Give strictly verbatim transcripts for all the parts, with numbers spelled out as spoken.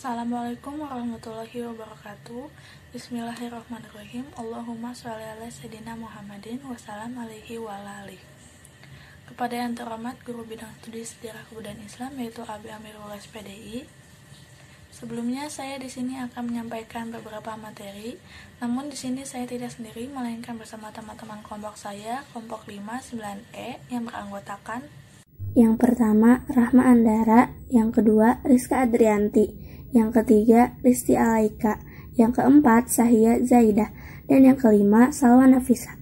Assalamualaikum warahmatullahi wabarakatuh. Bismillahirrahmanirrahim. Allahumma sholli ala sayyidina Muhammadin wassalam alaihi wa ala alihi. Kepada yang terhormat Guru Bidang Studi Sejarah Kebudayaan Islam yaitu Abi Amirul S P D I. Sebelumnya saya di sini akan menyampaikan beberapa materi. Namun di sini saya tidak sendiri melainkan bersama teman-teman kelompok saya, kelompok lima sembilan E yang beranggotakan yang pertama, Rahma Andara. Yang kedua, Rizka Adrianti. Yang ketiga, Risti Alaika. Yang keempat, Sahia Zaidah. Dan yang kelima, Salwa Nafisa.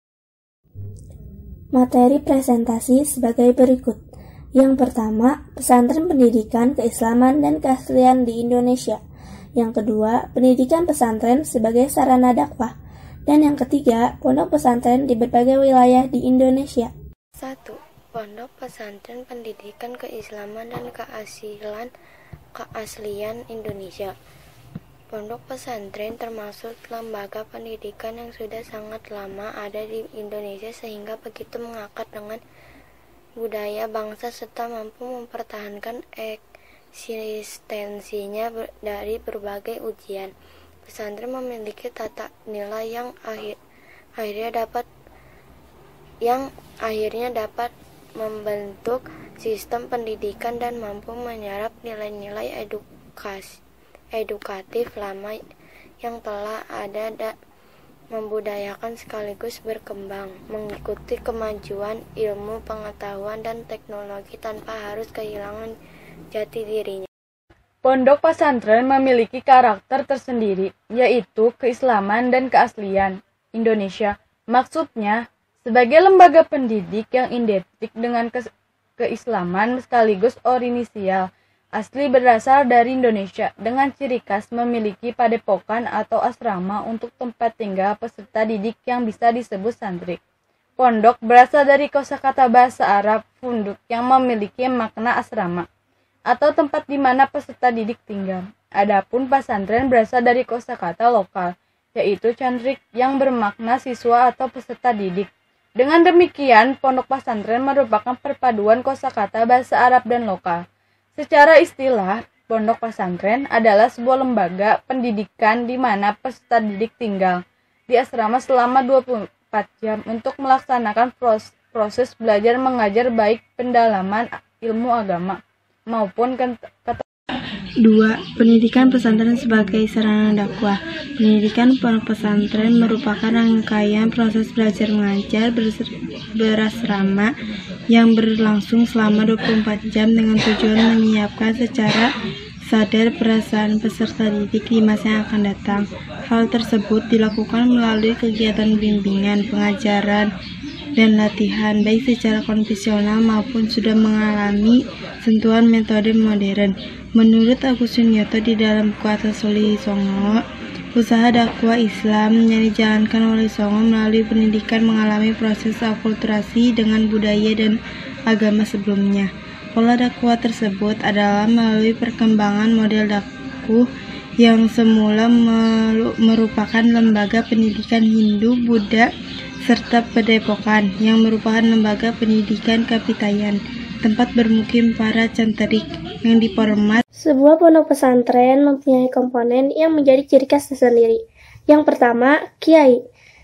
Materi presentasi sebagai berikut. Yang pertama, pesantren pendidikan keislaman dan keaslian di Indonesia. Yang kedua, pendidikan pesantren sebagai sarana dakwah. Dan yang ketiga, pondok pesantren di berbagai wilayah di Indonesia. satu. Pondok Pesantren Pendidikan Keislaman dan Keaslian Keaslian Indonesia. Pondok pesantren termasuk lembaga pendidikan yang sudah sangat lama ada di Indonesia sehingga begitu mengakar dengan budaya bangsa serta mampu mempertahankan eksistensinya dari berbagai ujian. Pesantren memiliki tata nilai yang akhir, akhirnya dapat yang akhirnya dapat membentuk sistem pendidikan dan mampu menyerap nilai-nilai edukasi edukatif lama yang telah ada dan membudayakan sekaligus berkembang mengikuti kemajuan ilmu pengetahuan dan teknologi tanpa harus kehilangan jati dirinya. Pondok pesantren memiliki karakter tersendiri, yaitu keislaman dan keaslian Indonesia. Maksudnya, sebagai lembaga pendidik yang identik dengan ke- keislaman sekaligus orisinal, asli berasal dari Indonesia, dengan ciri khas memiliki padepokan atau asrama untuk tempat tinggal peserta didik yang bisa disebut santri. Pondok berasal dari kosakata bahasa Arab funduk yang memiliki makna asrama, atau tempat di mana peserta didik tinggal. Adapun pesantren berasal dari kosakata lokal, yaitu cantrik yang bermakna siswa atau peserta didik. Dengan demikian, pondok pesantren merupakan perpaduan kosakata bahasa Arab dan lokal. Secara istilah, pondok pesantren adalah sebuah lembaga pendidikan di mana peserta didik tinggal di asrama selama dua puluh empat jam untuk melaksanakan proses belajar mengajar baik pendalaman ilmu agama maupun kata. Dua. Pendidikan pesantren sebagai sarana dakwah. Pendidikan pondok pesantren merupakan rangkaian proses belajar mengajar berasrama yang berlangsung selama dua puluh empat jam dengan tujuan menyiapkan secara sadar perasaan peserta didik di masa yang akan datang. Hal tersebut dilakukan melalui kegiatan bimbingan, pengajaran, dan latihan baik secara konvensional maupun sudah mengalami sentuhan metode modern. Menurut Agus Sunyoto di dalam buku atas Wali Songo, usaha dakwah Islam yang dijalankan Wali Songo melalui pendidikan mengalami proses akulturasi dengan budaya dan agama sebelumnya. Pola dakwah tersebut adalah melalui perkembangan model dakwah yang semula merupakan lembaga pendidikan Hindu, Buddha, serta padepokan yang merupakan lembaga pendidikan Kapitayan, tempat bermukim para cantrik yang diformat. Sebuah pondok pesantren mempunyai komponen yang menjadi ciri khas tersendiri. Yang pertama, kiai,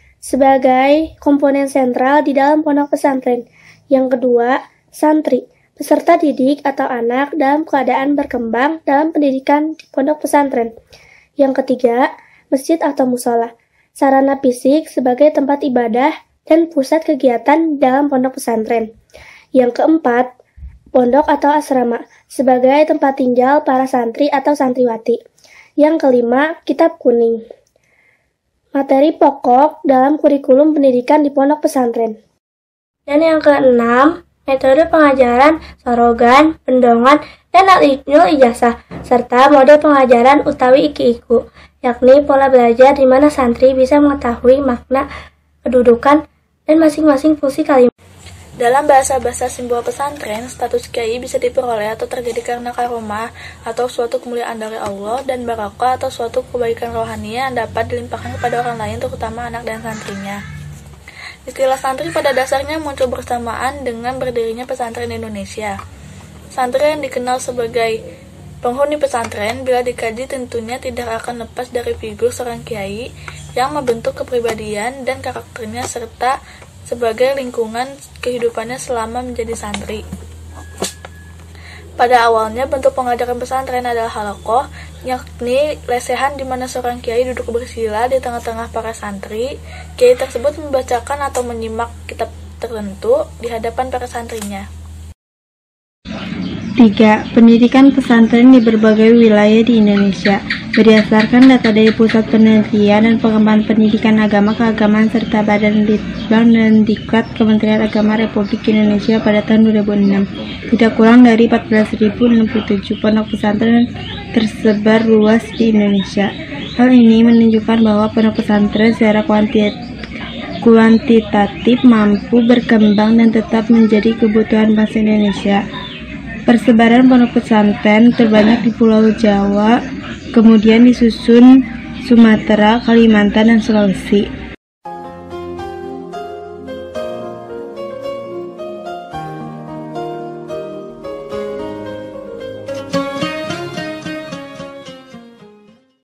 sebagai komponen sentral di dalam pondok pesantren. Yang kedua, santri, peserta didik atau anak dalam keadaan berkembang dalam pendidikan di pondok pesantren. Yang ketiga, masjid atau musola, sarana fisik sebagai tempat ibadah dan pusat kegiatan dalam pondok pesantren. Yang keempat, pondok atau asrama, sebagai tempat tinggal para santri atau santriwati. Yang kelima, kitab kuning, materi pokok dalam kurikulum pendidikan di pondok pesantren. Dan yang keenam, metode pengajaran, sorogan, pendongan, dan al-ilmul ijazah, serta model pengajaran utawi iki-iku, yakni pola belajar di mana santri bisa mengetahui makna, kedudukan, dan masing-masing fungsi kalimat. Dalam bahasa-bahasa simbol pesantren, status kiai bisa diperoleh atau terjadi karena karomah atau suatu kemuliaan dari Allah dan barakah atau suatu kebaikan rohani yang dapat dilimpahkan kepada orang lain, terutama anak dan santrinya. Istilah santri pada dasarnya muncul bersamaan dengan berdirinya pesantren Indonesia. Santri yang dikenal sebagai Penghuni pesantren bila dikaji tentunya tidak akan lepas dari figur seorang kiai yang membentuk kepribadian dan karakternya serta sebagai lingkungan kehidupannya selama menjadi santri. Pada awalnya bentuk pengajaran pesantren adalah halakoh, yakni lesehan di mana seorang kiai duduk bersila di tengah-tengah para santri. Kiai tersebut membacakan atau menyimak kitab tertentu di hadapan para santrinya. tiga. Pendidikan pesantren di berbagai wilayah di Indonesia. Berdasarkan data dari Pusat Penelitian dan Pengembangan Pendidikan Agama Keagamaan serta Badan Litbang dan Diklat Kementerian Agama Republik Indonesia pada tahun dua ribu enam, tidak kurang dari empat belas ribu enam puluh tujuh pondok pesantren tersebar luas di Indonesia. Hal ini menunjukkan bahwa pondok pesantren secara kuantitas kuantitatif mampu berkembang dan tetap menjadi kebutuhan bangsa Indonesia. Persebaran pondok pesantren terbanyak di Pulau Jawa, kemudian disusun Sumatera, Kalimantan, dan Sulawesi.